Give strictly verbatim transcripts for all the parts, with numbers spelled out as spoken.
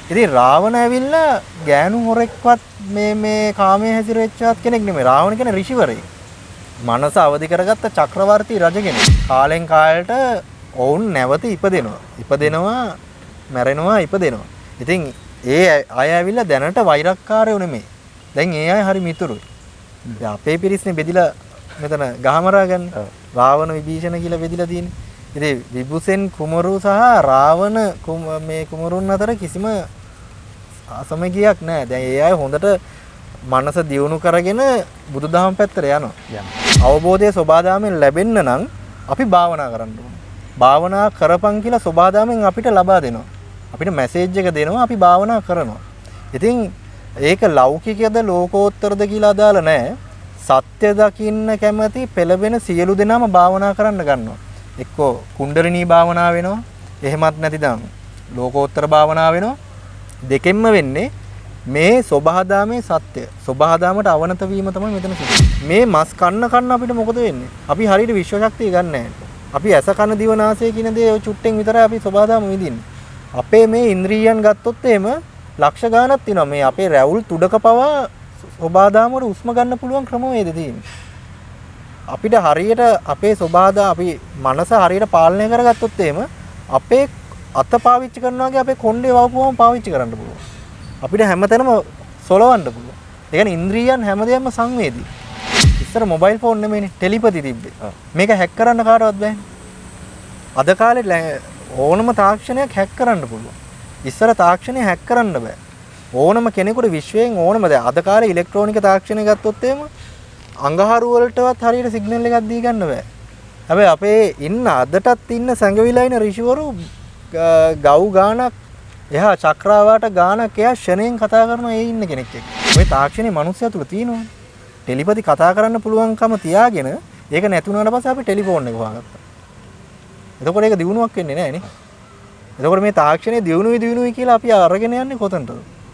ඉතින් රාවණ ඇවිල්ලා ගෑනු හොරෙක්වත් මේ මේ කාමයේ හැසිරෙච්චවත් කෙනෙක් නෙමෙයි. රාවණ කියන්නේ ඍෂිවරයෙක්. මනස අවදි කරගත්ත චක්‍රවර්ති රජ කෙනෙක්. කාලෙන් කාලයට ඔවුන් නැවත ඉපදෙනවා. ඉපදෙනවා, මැරෙනවා, ඉපදෙනවා. ඉතින් ඒ අය ඇවිල්ලා දැනට වෛරක්කාරයෝ නෙමෙයි. දැන් ඒ අය හරි මිතුරුයි. දැන් අපේ පිරිස්නේ බෙදිලා මෙතන ගහමරා ගන්න. රාවණ විභීෂණ කියලා බෙදිලා තියෙන්නේ. ඉතින් විභූෂණ කුමරු සහ රාවණ මේ කුමරුන් අතර කිසිම අසමගියක් නැහැ. දැන් ඒ අය හොඳට මනස දියුණු කරගෙන බුදුදහම පැත්තට යනවා. අවබෝධය සෝබාදාමෙන් ලැබෙන්න නම් අපි භාවනා කරන්න ඕනේ. භාවනා කරපන් කියලා සෝබාදාමෙන් අපිට ලබා දෙනවා. අපිට මැසේජ් එක දෙනවා අපි භාවනා කරනවා. ඉතින් ඒක ලෞකිකයද ලෝකෝත්තරද කියලා අදාළ නැහැ. සත්‍ය දකින්න කැමති පෙළවෙන සියලු දෙනාම භාවනා කරන්න ගන්නවා. එක්කෝ කුණ්ඩලිනී භාවනාව වෙනවා. එහෙමත් නැතිනම් ලෝකෝත්තර භාවනාව වෙනවා. දෙකෙන්ම වෙන්නේ මේ සෝබාදාමේ සත්‍ය. සෝබාදාමට අවනත වීම තමයි මෙතන සිදුවෙන්නේ. මේ මස් කන්න කන්න අපිට මොකද වෙන්නේ? අපි හරියට විශ්ව ශක්තිය ගන්න නැහැ. අපි ඇස කන දිව නාසය කියන දේ චුට්ටෙන් විතරයි අපි සෝබාදාම විඳින්නේ. අපේ මේ ඉන්ද්‍රියයන් ගත්තොත් එහෙම ලක්ෂ ගාණක් තියෙනවා. මේ අපේ රැවුල් තුඩක පවා සෝබාදාමවල උස්ම ගන්න පුළුවන් ක්‍රමවේද තියෙන්නේ. අපිට හරියට අපේ සෝබාදා අපි මනස හරියට පාලනය කරගත්තොත් එහෙම අපේ අත පාවිච්චි කරනවා වගේ අපේ කොණ්ඩේ වවපුවම පාවිච්චි කරන්න පුළුවන්. අපිට හැමතැනම සොලවන්න පුළුවන්. ඒ කියන්නේ ඉන්ද්‍රියයන් හැමදේම සංවේදී. ඉස්සර මොබයිල් ෆෝන් නෙමෙයිනේ ටෙලිපති තිබ්බේ. මේක හැක් කරන්න කාටවත් බෑනේ. අද කාලේ ඕනම තාක්ෂණයක් හැක් කරන්න පුළුවන්. ඉස්සර තාක්ෂණය හැක් කරන්න බෑ. ඕනම කෙනෙකුට විශ්වයෙන් ඕනම දැන් අද කාලේ ඉලෙක්ට්‍රොනික තාක්ෂණය ගත්තොත් එහෙම අඟහරු වලටවත් හරියට සිග්නල් එකක් දී ගන්න බෑ. හැබැයි අපේ ඉන්න අදටත් ඉන්න සංගවිලා ඉන ඍෂිවරු ගව් ගානක් එහා චක්‍රාවාට ගානක් එහා ෂණයෙන් කතා කරනවා ඒ ඉන්න කෙනෙක් එක්ක. මේ තාක්ෂණේ මිනිස්සු තුළ තියෙනවා. ටෙලිපති කතා කරන්න පුළුවන්කම තියාගෙන ඒක නැති වුණාට පස්සේ අපි ටෙලිෆෝන් එක හොයාගත්තා. එතකොට ඒක දිනුවක් වෙන්නේ නැහැ නේ. එතකොට මේ තාක්ෂණය දිනුනුයි දිනුනුයි කියලා අපි අරගෙන යන්නේ කොතනටද?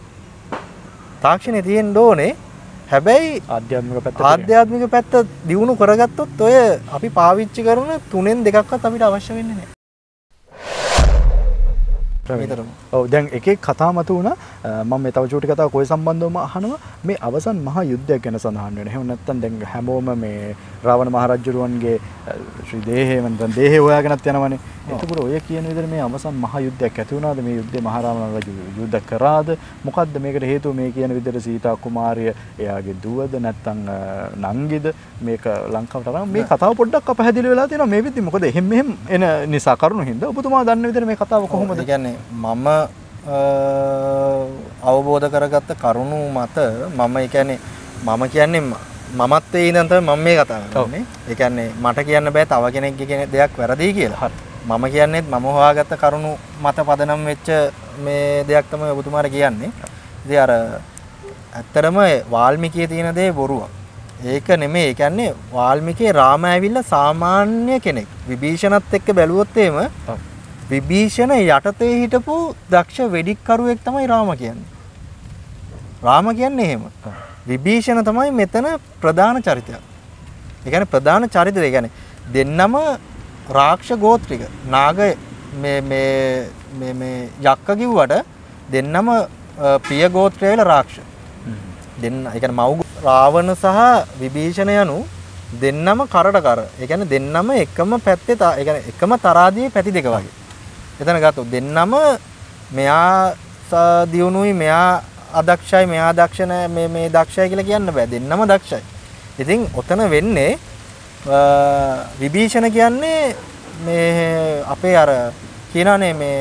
තාක්ෂණය තියෙන්න ඕනේ. හැබැයි ආධ්‍යාත්මික පැත්ත ආධ්‍යාත්මික පැත්ත දියුණු කරගත්තොත් ඔය අපි පාවිච්චි කරන තුනෙන් දෙකක්වත් අපිට අවශ්‍ය වෙන්නේ නැහැ. ඔව් දැන් එක එක කතා මත වුණා මම මේ තව චූටි කතාව කොයි සම්බන්ධවම අහනවා මේ අවසන් මහා යුද්ධයක් ගැන සඳහන් වෙනවා. එහෙම නැත්නම් දැන් හැමෝම මේ රාවණ මහරජුරුවන්ගේ ශ්‍රී දේහය නැත්නම් දේහය හොයාගෙනත් යනවනේ. එතකොට ඔය කියන විදිහට මේ අවසන් මහා යුද්ධයක් ඇති වුණාද? මේ යුද්ධේ මහරාවණ රජු යුද්ධ කරාද? මොකද්ද මේකට හේතුව? මේ කියන විදිහට සීතා කුමාරිය එයාගේ දුවද නැත්නම් නංගිද මේක ලංකාවට අරන් මේ කතාව පොඩ්ඩක් අපහැදිලි වෙලා තියෙනවා මේ විදිහ. මොකද එහෙම මෙහෙම එන නිසා කරුණු හින්දා ඔබතුමා දන්න විදිහට මේ කතාව කොහොමද? ඒ කියන්නේ මම අවබෝධ කරගත්ත කරුණු මත මම ඒ කියන්නේ මම කියන්නේ මමත් ඒ ඉඳන් තමයි මම මේ කතා කරන්නේ. ඒ කියන්නේ මට කියන්න බෑ තව කෙනෙක්ගේ කියන දෙයක් වැරදි කියලා. මම කියන්නේත් මම හොයාගත්ත කරුණු මත පදනම් වෙච්ච මේ දෙයක් තමයි ඔබතුමාට කියන්නේ. ඉතින් අර ඇත්තටම වාල්මීකියේ තියෙන දේ බොරුවක්. ඒක නෙමෙයි. ඒ කියන්නේ වාල්මීකියේ රාම ඇවිල්ලා සාමාන්‍ය කෙනෙක්. විභීෂණත් එක්ක බැලුවොත් එහෙම විභීෂණ යටතේ හිටපු දක්ෂ වෙඩික්කරුවෙක් තමයි රාම කියන්නේ. රාම කියන්නේ එහෙම. විභීෂණ තමයි මෙතන ප්‍රධාන චරිතය. ඒ කියන්නේ ප්‍රධාන චරිතය. ඒ කියන්නේ දෙන්නම රාක්ෂ ගෝත්‍රික. නාග මේ මේ මේ මේ යක්ක කිව්වට දෙන්නම ප්‍රිය ගෝත්‍රය වල රාක්ෂ. දෙන්න ඒ කියන්නේ මව් රාවණ සහ විභීෂණ යනු දෙන්නම කරට කර. ඒ කියන්නේ දෙන්නම එකම පැත්තේ ඒ කියන්නේ එකම තරාදියේ පැති දෙක වගේ. එතන ගත්තොත් දෙන්නම මෙයා දියුණුයි මෙයා අදක්ෂයි මෙයා දක්ෂ නැහැ මේ මේ දක්ෂයි කියලා කියන්න බෑ. දෙන්නම දක්ෂයි. ඉතින් ඔතන වෙන්නේ විභීෂණ කියන්නේ මේ අපේ අර කියනනේ මේ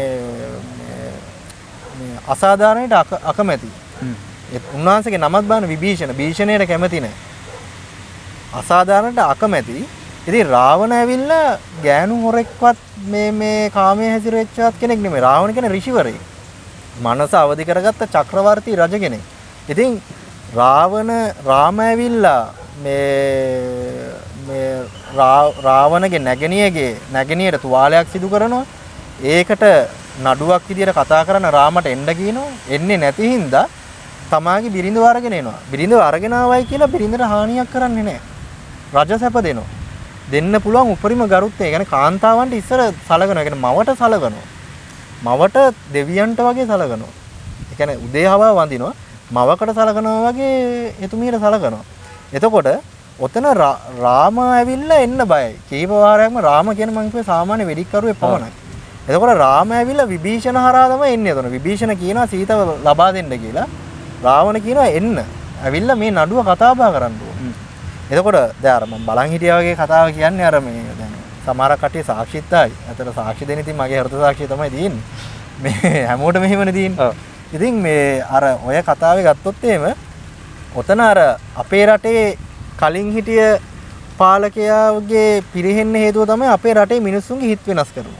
මේ අසාධාරණයට අකමැති. උන්වහන්සේගේ නමත් බලන්න විභීෂණ. භීෂණයට කැමති නැහැ. අසාධාරණයට අකමැති. ඉතින් රාවණ ඇවිල්ලා ගෑනු හොරෙක්වත් මේ මේ කාමයේ හැසිරෙච්චවත් කෙනෙක් නෙමෙයි. රාවණ කියන්නේ ඍෂිවරයෙක්. මනස අවදි කරගත්ත චක්‍රවර්ති රජ කෙනෙක්. ඉතින් රාවණ රාම ඇවිල්ලා මේ මේ රාවණගේ නැගණියගේ නැගණියට තුවාලයක් සිදු කරනවා. ඒකට නඩුවක් විදියට කතා කරන රාමට එන්න කියනවා. එන්නේ නැති හින්දා තමාගේ බිරිඳව අරගෙන එනවා. බිරිඳව අරගෙන ආවයි කියලා බිරිඳට හානියක් කරන්නේ නැහැ. රජ සැප දෙනවා. දෙන්න පුළුවන් උපරිම ගරුත්වය. ඒ කියන්නේ කාන්තාවන්ට ඉස්සර සලකනවා. ඒ කියන්නේ මවට සලකනවා. මවට දෙවියන්ට වගේ සලකනවා. ඒ කියන්නේ උදේ හවා වඳිනවා මවකට සලකනවා වගේ එතුමියට සලකනවා. එතකොට ඔතන රාම ඇවිල්ලා එන්න බයයි. කීප වාරයක්ම රාම කියන මං කිව්වේ සාමාන්‍ය වෙදිකරුවේ පමණයි. එතකොට රාම ඇවිල්ලා විභීෂණ හරහා තමයි එන්නේ. එතන විභීෂණ කියනවා සීතව ලබා දෙන්න කියලා. රාවණ කියනවා එන්න. ඇවිල්ලා මේ නඩුව කතා බහ කරන්න ඕන. එතකොට දැන් අර මම බලන් හිටියා වගේ කතාව කියන්නේ අර මේ දැන් සමහර කට්ටිය සාක්ෂිත්තායි. අතට සාක්ෂි දෙන්න ඉතින් මගේ හෘද සාක්ෂිය තමයි තියෙන්නේ. මේ හැමෝටම මෙහෙමනේ තියෙන්නේ. ඉතින් මේ අර ඔය කතාවේ ගත්තොත් එහෙම ඔතන අර අපේ රටේ කලින් හිටිය පාලකයාගේ පිරෙහෙන්න හේතුව තමයි අපේ රටේ මිනිස්සුන්ගේ හිත වෙනස් කරනවා.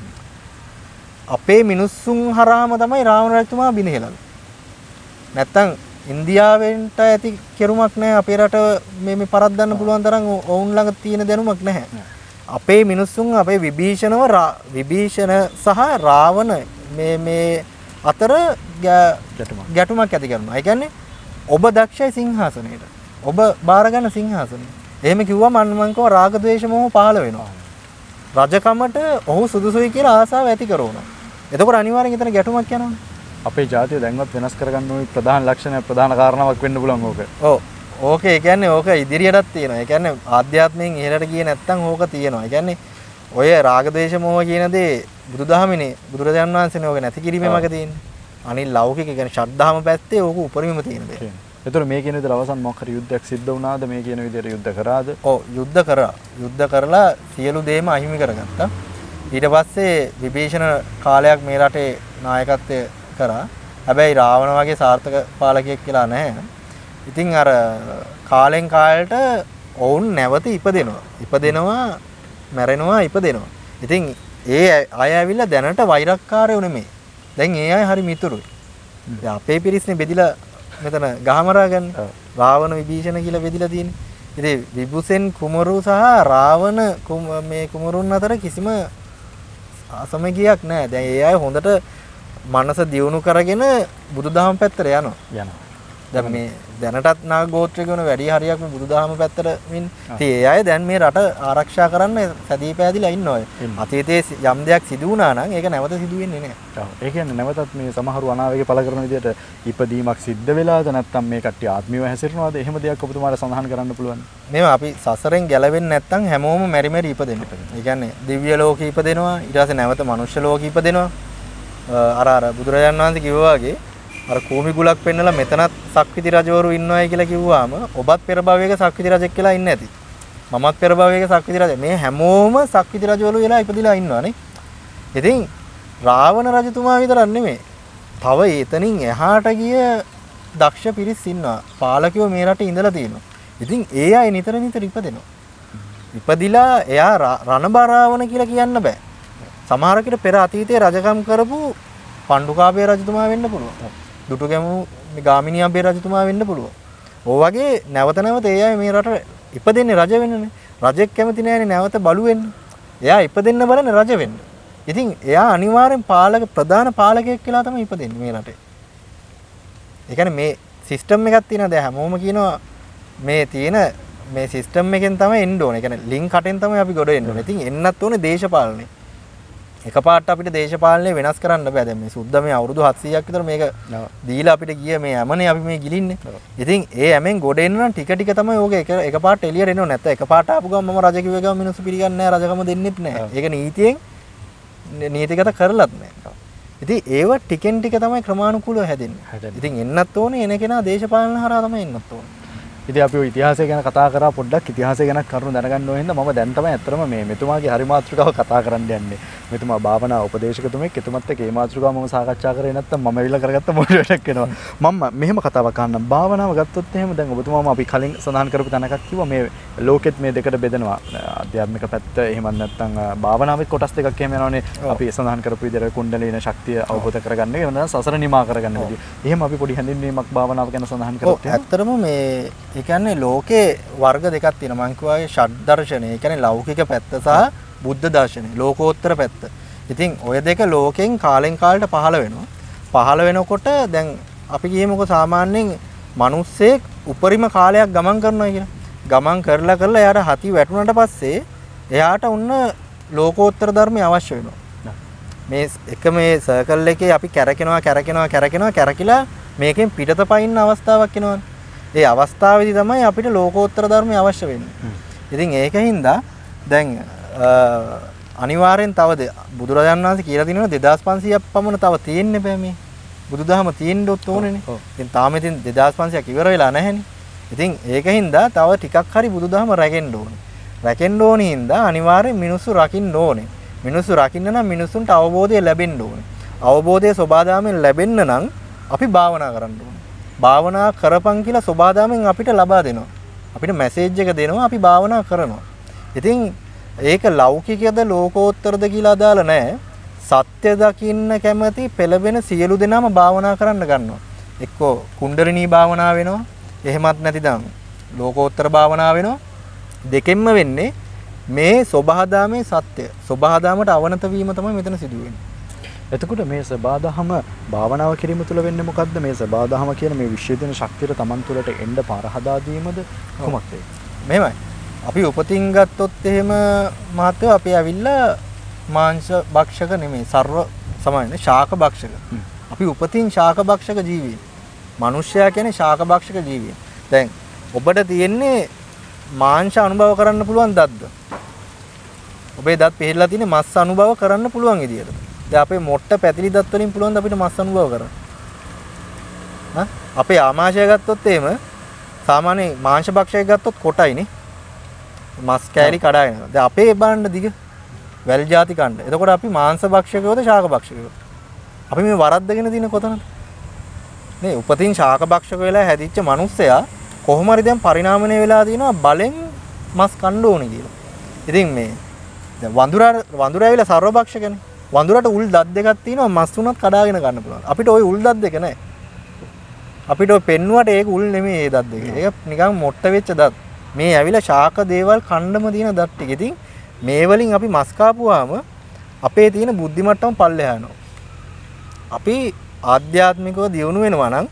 අපේ මිනිස්සුන් හරහාම තමයි රාවණ රජතුමා බිනහෙලන්නේ. නැත්තම් ඉන්දියාවෙන්ට ඇති කෙරුමක් නැහැ අපේ රට මේ මේ පරද්දන්න පුළුවන් තරම් ඔවුන් ළඟ තියෙන දැනුමක් නැහැ. අපේ මිනිස්සුන් අපේ විභීෂණව විභීෂණ සහ රාවණ මේ මේ අතර ගැටුමක් ඇති කරනවා. ඒ කියන්නේ ඔබ දක්ෂයි සිංහාසනයේට. ඔබ බාර ගන්න සිංහාසනය. එහෙම කිව්වම අන්න මං කව රාග ද්වේෂ මොහ පහළ වෙනවා. රජකමට ඔහු සුදුසුයි කියලා ආසාව ඇති කරනවා. එතකොට අනිවාර්යෙන් එතන ගැටුමක් යනවා. අපේ ජාතිය දැන්වත් වෙනස් කරගන්න ඕනේ ප්‍රධාන ලක්ෂණය ප්‍රධාන කාරණාවක් වෙන්න පුළුවන් ඕක. ඔව්. ඕකේ ඒ කියන්නේ ඕක ඉදිරියටත් තියෙනවා. ඒ කියන්නේ ආධ්‍යාත්මයෙන් ඉහළට ගියේ නැත්තම් ඕක තියෙනවා. ඒ කියන්නේ ඔය රාග ද්වේෂ මොහ කියන දේ බුදුදහමනේ බුදුරජාණන් වහන්සේනේ ඕක නැති කිරීමේ මඟ තියෙන්නේ. අනිත් ලෞකික කියන්නේ ශද්ධාම පැත්තේ ඕක උපරිමම තියෙන දේ. එතකොට මේ කියන විදිහට අවසන් මොකක් හරි යුද්ධයක් සිද්ධ වුණාද මේ කියන විදිහට යුද්ධ කරාද? ඔව් යුද්ධ කරා. යුද්ධ කරලා සියලු දේම අහිමි කරගත්තා. ඊට පස්සේ විභීෂණ කාලයක් මේ රටේ නායකත්වය කරා. හැබැයි රාවණ වගේ සාර්ථක පාලකයෙක් කියලා නැහැ. ඉතින් අර කාලෙන් කාලට ඔවුන් නැවත ඉපදෙනවා. ඉපදෙනවා, මැරෙනවා, ඉපදෙනවා. ඉතින් ඒ අය ඇවිල්ලා දැනට වෛරක්කාරයෝ නෙමෙයි. දැන් ඒ අය හරි මිතුරුයි. දැන් අපේ පිරිස්නේ බෙදිලා මෙතන ගහමරා ගන්න. රාවණ විභීෂණ කියලා බෙදිලා තියෙන්නේ. ඉතින් විභූෂණ කුමරු සහ රාවණ මේ කුමරුන් අතර කිසිම අසමගියක් නැහැ. දැන් ඒ අය හොඳට මනස දියුණු කරගෙන බුදුදහම පැත්තට යනවා. යනවා. දැන් මේ දැනටත් නාග ගෝත්‍රිකවන වැඩි හරියක් මේ බුදුදහම පැත්තට මින් ඉතින් ඒ අය දැන් මේ රට ආරක්ෂා කරන්න සැදී පැහැදිලා ඉන්නවා. අතීතයේ යම් දෙයක් සිදු වුණා නම් ඒක නැවත සිදු වෙන්නේ නැහැ. ඒ කියන්නේ නැවතත් මේ සමහරු අනාවේග පළ කරන විදිහට ඉපදීමක් සිද්ධ වෙලාද නැත්නම් මේ කට්ටිය ආත්මීයව හැසිරෙනවද? එහෙම දෙයක් ඔබතුමාට සඳහන් කරන්න පුළුවන්. මේවා අපි සසරෙන් ගැලවෙන්නේ නැත්නම් හැමෝම මෙරි මෙරි ඉපදෙනවා. ඒ කියන්නේ දිව්‍ය ලෝකෙ ඉපදෙනවා, ඊට පස්සේ නැවත මනුෂ්‍ය ලෝකෙ ඉපදෙනවා. අර අර බුදුරජාණන් වහන්සේ කිව්වා වගේ අර කෝමි ගුලක් පෙන්නලා මෙතනත් සක්විති රජවරු ඉන්නවයි කියලා කිව්වාම ඔබත් පෙර භවයක සක්විති රජෙක් කියලා ඉන්නේ නැති. මමත් පෙර භවයක සක්විති රජ. මේ හැමෝම සක්විති රජවරු වෙලා ඉපදිලා ඉන්නවනේ. ඉතින් රාවණ රජතුමා විතරක් නෙමෙයි. තව එතනින් එහාට ගිය දක්ෂ පිරිස් ඉන්නවා. පාලකයෝ මේ රටේ ඉඳලා තියෙනවා. ඉතින් ඒ අය නිතර නිතර ඉපදෙනවා. ඉපදිලා එයා රණබරාවණ කියලා කියන්න බෑ. සමහරකට පෙර අතීතයේ රජකම් කරපු පණ්ඩුකාභය රජතුමා වෙන්න පුළුවන්. දුටුගැමු ගාමිණී රජතුමා වෙන්න පුළුවන්. ඕ වගේ නැවත නැවත ඒ අය මේ රට ඉපදෙන්නේ රජ වෙන්නනේ. රජෙක් කැමති නැහැනේ නැවත බලු වෙන්න. එයා ඉපදෙන්න බලන්නේ රජ වෙන්න. ඉතින් එයා අනිවාර්යෙන් පාලක ප්‍රධාන පාලකයෙක් කියලා තමයි ඉපදෙන්නේ මේ රටේ. ඒ කියන්නේ මේ සිස්ටම් එකක් තියෙනවා. දැන් හැමෝම කියනවා මේ තියෙන මේ සිස්ටම් එකෙන් තමයි එන්න ඕනේ. ඒ කියන්නේ ලින්ක් කටෙන් තමයි අපි ගොඩ එන්න ඕනේ. ඉතින් එන්නත් ඕනේ දේශපාලනේ. එකපාරට අපිට දේශපාලනය වෙනස් කරන්න බෑ. දැන් මේ සුද්දා මේ අවුරුදු හත්සීයක් විතර මේක දීලා අපිට ගිය මේ ඇමනේ අපි මේ ගිලින්නේ. ඉතින් ඒ ඇමෙන් ගොඩ එන්න නම් ටික ටික තමයි ඕක එක එකපාරට එළියට එන්න ඕනේ. නැත්නම් එකපාරට ආපු ගමන් මම රජ කිව්ව ගමන් මිනිස්සු පිළිගන්නේ නැහැ, රජකම දෙන්නෙත් නැහැ. ඒක නීතියෙන් නීතිගත කරලත් නැහැ. ඉතින් ඒව ටිකෙන් ටික තමයි ක්‍රමානුකූලව හැදෙන්නේ. ඉතින් එන්නත් ඕනේ එන කෙනා දේශපාලන හරහා තමයි එන්නත් ඕනේ. ඉතින් අපි ඔය ඉතිහාසය ගැන කතා කරා පොඩ්ඩක් ඉතිහාසය ගැන කරුණු දැනගන්න ඕන හින්දා මම දැන් තමයි ඇත්තටම මේ මෙතුමාගේ හරි මාතෘකාව කතා කරන්න යන්නේ. මෙතුමා භාවනා උපදේශකතුමෙක්. එතුමත් එක්ක මේ මාතෘකාව මම සාකච්ඡා කරේ නැත්තම් මම ඇවිල්ලා කරගත්ත මොඩරේටර් වෙනවා. මම මෙහෙම කතාවක් අහන්නම්. භාවනාව ගත්තොත් එහෙම දැන් ඔබතුමාම අපි කලින් සඳහන් කරපු තැනක් කිව්වා මේ ලෝකෙත් මේ දෙකට බෙදෙනවා. ආධ්‍යාත්මික පැත්ත එහෙම නැත්තම් භාවනාවේ කොටස් දෙකක් එහෙම යනවානේ. අපි සඳහන් කරපු විදිහට කුණ්ඩලින ශක්තිය අවබෝධ කරගන්න. එහෙම නැත්නම් සසර නිමා කරගන්න විදිහ. එහෙම අපි පොඩි හැඳින්වීමක් භාවනාව ගැන සඳහන් කරත් ඇත්තටම මේ ඒ කියන්නේ ලෝකේ වර්ග දෙකක් තියෙනවා. මං කියවාගේ ෂඩ් දර්ශනය. ඒ කියන්නේ ලෞකික පැත්ත සහ බුද්ධ දර්ශනය. ලෝකෝත්තර පැත්ත. ඉතින් ඔය දෙක ලෝකෙන් කාලෙන් කාලට පහළ වෙනවා. පහළ වෙනකොට දැන් අපි කියමුකෝ සාමාන්‍යයෙන් මිනිස්සෙක් උපරිම කාලයක් ගමන් කරනවා කියලා. ගමන් කරලා කරලා එයාට හති වැටුණාට පස්සේ එයාට උන්න ලෝකෝත්තර ධර්මය අවශ්‍ය වෙනවා. මේ එක මේ සර්කල් එකේ අපි කැරකෙනවා කැරකෙනවා කැරකෙනවා කැරකිලා මේකෙන් පිටත පයින්න අවස්ථාවක් එනවනේ. ඒ අවස්ථාවේදී තමයි අපිට ලෝකෝත්තර ධර්මය අවශ්‍ය වෙන්නේ. ඉතින් ඒකින්ද දැන් අනිවාර්යෙන් තව බුදුරජාණන් වහන්සේ කියලා දිනන දෙදාස් පන්සීයක් පමණ තව තියෙන්න බෑ මේ. බුදුදහම තියෙන්නත් ඕනේනේ. ඉතින් තාම ඉතින් දෙදාස් පන්සීයක් ඉවර වෙලා නැහැනේ. ඉතින් ඒකින්ද තව ටිකක් හරි බුදුදහම රැකෙන්න ඕනේ. රැකෙන්න ඕනේ හින්දා අනිවාර්යෙන් මිනිස්සු රකින්න ඕනේ. මිනිස්සු රකින්න නම් මිනිස්සුන්ට අවබෝධය ලැබෙන්න ඕනේ. අවබෝධය සෝබාදාමෙන් ලැබෙන්න නම් අපි භාවනා කරන්න ඕනේ. භාවනා කරපන් කියලා සෝබාදාමෙන් අපිට ලබා දෙනවා. අපිට මැසේජ් එක දෙනවා අපි භාවනා කරනවා. ඉතින් ඒක ලෞකිකද ලෝකෝත්තරද කියලා අදාළ නැහැ. සත්‍ය දකින්න කැමති පෙළඹෙන සියලු දෙනාම භාවනා කරන්න ගන්නවා. එක්කෝ කුණ්ඩලිනී භාවනා වෙනවා. එහෙමත් නැතිනම් ලෝකෝත්තර භාවනා වෙනවා. දෙකෙන්ම වෙන්නේ මේ සෝබාදාමේ සත්‍ය. සෝබාදාමට අවනත වීම තමයි මෙතන සිදු වෙන්නේ. එතකොට මේ සබාදහම භාවනාව කිරීම තුළ වෙන්නේ මොකද්ද? මේ සබාදහම කියන මේ විශ්වදින ශක්තිය තමන් තුළට එන්න පාර හදා දීමද කොහොමද? මෙහෙමයි. අපි උපතින් ගත්තොත් එහෙම මහත්වෝ අපි ඇවිල්ලා මාංශ භක්ෂක නෙමෙයි සර්ව සමානනේ ශාක භක්ෂක. අපි උපතින් ශාක භක්ෂක ජීවීන්. මිනිස්සයා කියන්නේ ශාක භක්ෂක ජීවීන්. දැන් ඔබට තියෙන්නේ මාංශ අනුභව කරන්න පුළුවන් දත්ද? ඔබේ දත් පිළිලා තියෙන්නේ මස් අනුභව කරන්න පුළුවන් විදියට. දැන් අපේ මොට්ට පැතිලි දත් වලින් පුළුවන් ද අපිට මස් අනුභව කරන්න? හා අපේ ආමාශය ගත්තොත් එහෙම සාමාන්‍ය මාංශ භක්ෂකයෙක් ගත්තොත් කොටයිනේ. මස් කෑලි කඩාගෙන. දැන් අපේ බාණ්ඩ දිග වැල් ಜಾති කණ්ඩ. එතකොට අපි මාංශ භක්ෂකයෝද ශාක භක්ෂකයෝද? අපි මේ වරද්දගෙන තියෙන කොතනද? නේ උපතින් ශාක භක්ෂක වෙලා හැදිච්ච මිනිස්සයා කොහොම හරි දැන් පරිණාමණය වෙලා දිනවා බලෙන් මස් කන්න ඕනේ කියලා. ඉතින් මේ දැන් වඳුරා වඳුරා ඇවිල්ලා සර්ව භක්ෂකනේ. වඳුරට උල් දත් දෙකක් තියෙනවා මස් තුනක් කඩාගෙන ගන්න පුළුවන්. අපිට ওই උල් දත් දෙක නැහැ. අපිට ඔය පෙන්නුවට ඒක උල් නෙමෙයි ඒ දත් දෙක. ඒක නිකන් මොට්ට වෙච්ච දත්. මේ ඇවිල්ලා ශාක දේවල් කණ්ඩම තියෙන දත් ටික. ඉතින් මේ වලින් අපි මස් කාපුවාම අපේ තියෙන බුද්ධි මට්ටම පල්ලෙහා යනවා. අපි ආධ්‍යාත්මිකව දියුණු වෙනවා නම්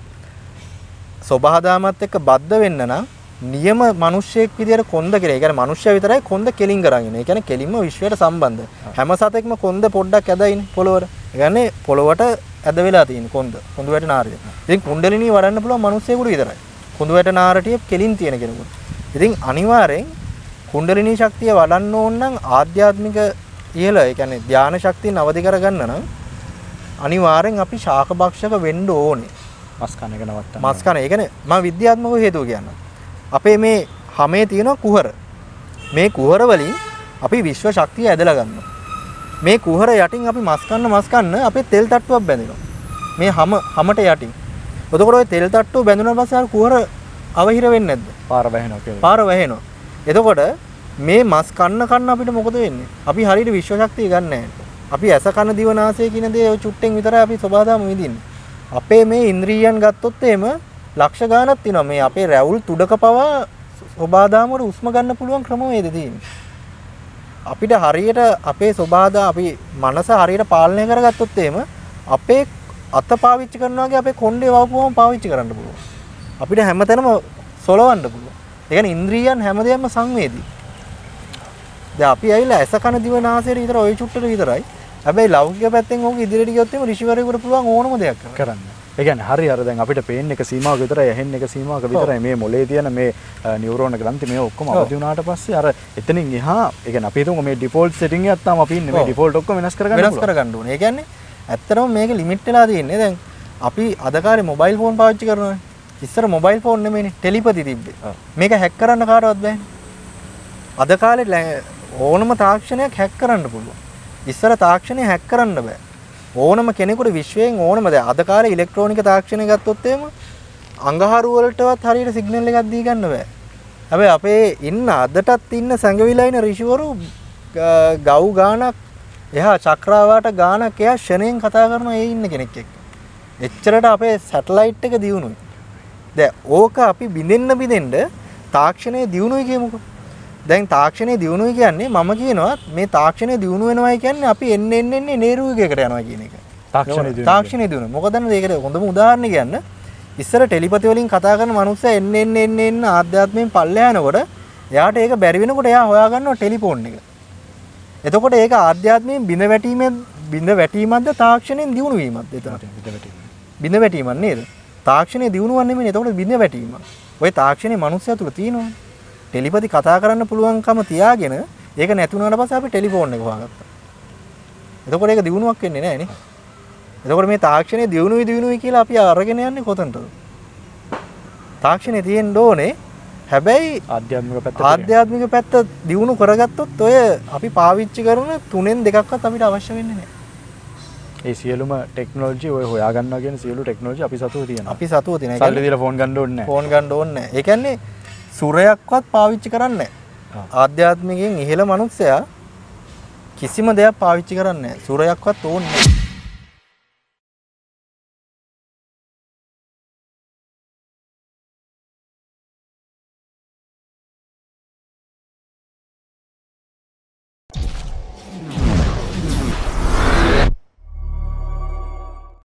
සබහාදාමත් එක්ක බද්ධ වෙන්න නම් නියම මිනිස්සෙක් විදියට කොන්ද කියලා. ඒ කියන්නේ මිනිස්සයා විතරයි කොන්ද කෙලින් කරන් ඉන්නේ. ඒ කියන්නේ කෙලින්ම විශ්වයට සම්බන්ධ. හැම සතෙක්ම කොන්ද පොඩ්ඩක් ඇදයිනේ පොළොවට. ඒ කියන්නේ පොළොවට ඇද වෙලා තියෙන කොන්ද. කොඳු වැට නාරිය. ඉතින් කුණ්ඩලිනී වඩන්න පුළුවන් මිනිස්සෙකුට විතරයි. කොඳු වැට නාරටිය කෙලින් තියෙන කෙනෙකුට. ඉතින් අනිවාර්යෙන් කුණ්ඩලිනී ශක්තිය වඩන්න ඕන නම් ආධ්‍යාත්මික ඉහළ ඒ කියන්නේ ධානා ශක්තියන අවදි කරගන්න නම් අනිවාර්යෙන් අපි ශාක භක්ෂක වෙන්න ඕනේ. මස් කන එක නවත්තන්න. මස් කන. ඒ කියන්නේ මම විද්‍යාත්මක හේතුව කියන්නම්. අපේ මේ හැමේ තියෙන කුහර. මේ කුහර වලින් අපි විශ්ව ශක්තිය ඇදලා ගන්නවා. මේ කුහර යටින් අපි මස් කන්න මස් කන්න අපේ තෙල් තට්ටුවක් බැඳෙනවා. මේ හැම හැමට යටින්. එතකොට ওই තෙල් තට්ටුව බැඳුණාට පස්සේ අර කුහර අවහිර වෙන්නේ නැද්ද? පාර වැහෙනවා කියලා. පාර වැහෙනවා. එතකොට මේ මස් කන්න කන්න අපිට මොකද වෙන්නේ? අපි හරියට විශ්ව ශක්තිය ගන්න නැහැ. අපි ඇස කන දිව නාසය කියන දේ ඔය චුට්ටෙන් විතරයි අපි සබාදාම විඳින්නේ. අපේ මේ ඉන්ද්‍රියයන් ගත්තොත් එහෙම ලක්ෂ ගාණක් තියෙනවා. මේ අපේ රැවුල් තුඩක පවා සබාදාම වල උස්ම ගන්න පුළුවන් ක්‍රමවේද තියෙන්නේ. අපිට හරියට අපේ සබාදා අපි මනස හරියට පාලනය කරගත්තොත් එහෙම අපේ අත පාවිච්චි කරනවා වගේ අපේ කොණ්ඩේ වවපුවම පාවිච්චි කරන්න පුළුවන්. අපිට හැමතැනම සොලවන්න පුළුවන්. ඒ කියන්නේ ඉන්ද්‍රියයන් හැමදේම සංවේදී. දැන් අපි ඇවිල්ලා ඇස කන දිව නාසයට විතර ওই චුට්ටට විතරයි. හැබැයි ලෞකික පැත්තෙන් ඕක ඉදිරියට ගියොත් එimhe ඍෂිවරයෙකුට පුළුවන් ඕනම දෙයක් කරන්න. ඒ කියන්නේ හරි අර දැන් අපිට පේන එක සීමාවක විතරයි ඇහෙන එක සීමාවක විතරයි මේ මොලේ තියෙන මේ නියුරෝන ග්‍රන්ථි මේ ඔක්කොම අවදි වුණාට පස්සේ අර එතනින් එහා ඒ කියන්නේ අපි හිතමු මේ ඩිෆෝල්ට් සෙටින් එකක් තාම අපි ඉන්නේ මේ ඩිෆෝල්ට් ඔක්කොම වෙනස් කරගන්න වෙනස් කරගන්න ඕනේ. ඒ කියන්නේ ඇත්තටම මේක ලිමිට් වෙලා තියෙන්නේ. දැන් අපි අද කාලේ මොබයිල් ෆෝන් පාවිච්චි කරනවානේ. ඉස්සර මොබයිල් ෆෝන් නෙමෙයිනේ ටෙලිපති තිබ්බේ. මේක හැක් කරන්න කාටවත් බෑනේ. අද කාලේ ඕනම තාක්ෂණයක් හැක් කරන්න පුළුවන්. ඉස්සර තාක්ෂණය හැක් කරන්න බෑ. ඕනම කෙනෙකුට විශ්වයෙන් ඕනම දැන් අද කාලේ ඉලෙක්ට්‍රොනික තාක්ෂණය ගත්තොත් එහෙම අඟහරු වලටවත් හරියට සිග්නල් එකක් දී ගන්න බෑ. හැබැයි අපේ ඉන්න අදටත් ඉන්න සංගවිලා ඉන ඍෂිවරු ගව් ගානක් එහා චක්‍රාවාට ගානක් එහා ෂණයෙන් කතා කරනවා ඒ ඉන්න කෙනෙක් එක්ක. එච්චරට අපේ සැටලයිට් එක දියුණුයි. දැන් ඕක අපි බින්දෙන්න බින්දෙන්න තාක්ෂණය දියුණුයි කියමුකෝ. දැන් තාක්ෂණය දියුණුවයි කියන්නේ මම කියනවා මේ තාක්ෂණය දියුණු වෙනවයි කියන්නේ අපි එන්න එන්න එන්නේ නේරුවකයකට යනවා කියන එක. තාක්ෂණය දියුණුව. තාක්ෂණය දියුණුව. මොකද ඒකට හොඳම උදාහරණ කියන්න ඉස්සර ටෙලිපති වලින් කතා කරන මනුස්සයා එන්න එන්න එන්න එන්න ආධ්‍යාත්මයෙන් පල්ලෙහා යනකොට එයාට ඒක බැරි වෙනකොට එයා හොයාගන්නවා ටෙලිෆෝන් එක. එතකොට ඒක ආධ්‍යාත්මයෙන් බිඳ වැටීමේ බිඳ වැටීමක්ද තාක්ෂණයෙන් දියුණු වීමක්ද එතන? බිඳ වැටීමක් නේද? තාක්ෂණයේ දියුණුවක් නෙමෙයි. එතකොට බිඳ වැටීමක්. ඔය තාක්ෂණයේ මනුස්සයා තුල තියෙනවා. ටෙලිපති කතා කරන්න පුළුවන්කම තියාගෙන ඒක නැති වුණාට පස්සේ අපි ටෙලිෆෝන් එක හොයාගත්තා. එතකොට ඒක දියුණුවක් වෙන්නේ නැහැ නේ. එතකොට මේ තාක්ෂණයේ දියුණුවයි දියුණුවයි කියලා අපි අරගෙන යන්නේ කොතනටද? තාක්ෂණයේ තියෙන්න ඕනේ. හැබැයි ආධ්‍යාත්මික පැත්ත ආධ්‍යාත්මික පැත්ත දියුණු කරගත්තොත් ඔය අපි පාවිච්චි කරන තුනෙන් දෙකක්වත් අපිට අවශ්‍ය වෙන්නේ නැහැ. ඒ සියලුම ටෙක්නොලොජි ඔය හොයාගන්නවා කියන සියලු ටෙක්නොලොජි අපි සතුව තියෙනවා. අපි සතුව තියෙනවා. සල්ලි දීලා ෆෝන් ගන්න ඕනේ නැහැ. ෆෝන් ගන්න ඕනේ නැහැ. ඒ කියන්නේ සුරයක්වත් පාවිච්චි කරන්නේ නැහැ. ආධ්‍යාත්මිකයෙන් ඉහළ මනුස්සයා කිසිම දෙයක් පාවිච්චි කරන්නේ නැහැ. සුරයක්වත් ඕනේ නැහැ.